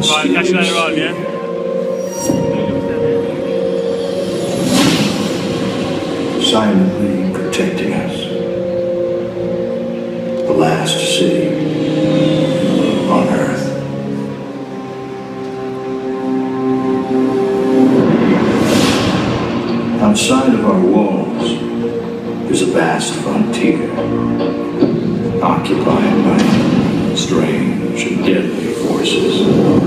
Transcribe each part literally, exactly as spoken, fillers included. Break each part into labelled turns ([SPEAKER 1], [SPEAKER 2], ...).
[SPEAKER 1] Kaç tane var ya?
[SPEAKER 2] Silently protecting us. The last city on Earth. Outside of our walls is a vast frontier, occupied by strange and deadly forces.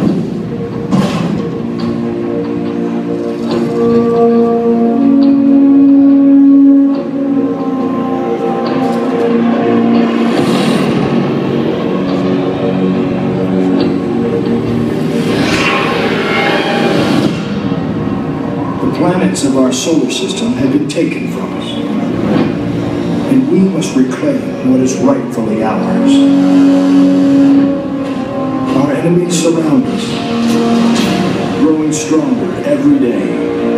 [SPEAKER 2] The planets of our solar system have been taken from us, and we must reclaim what is rightfully ours. Our enemies surround us, growing stronger every day.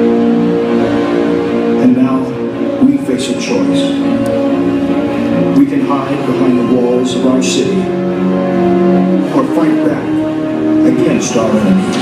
[SPEAKER 2] And now we face a choice. We can hide behind the walls of our city, or fight back against our enemies.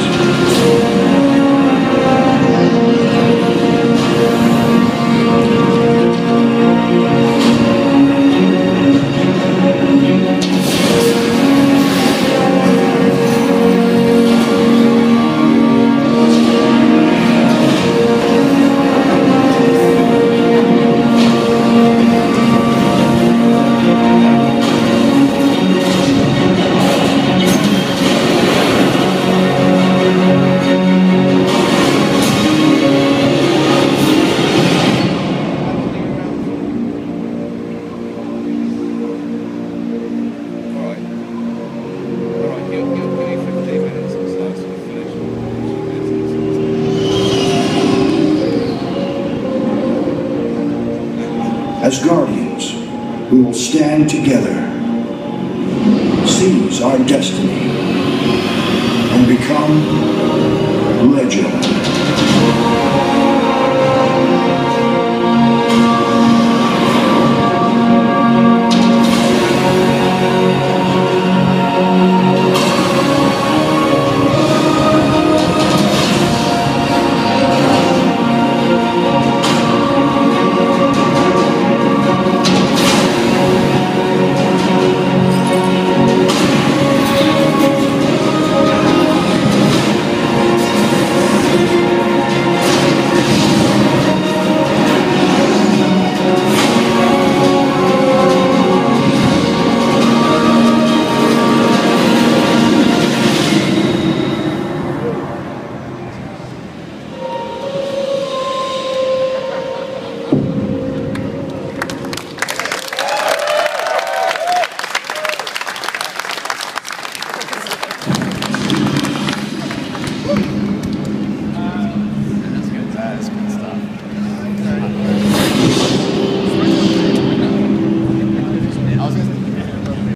[SPEAKER 2] As guardians, we will stand together, seize our destiny, and become legend.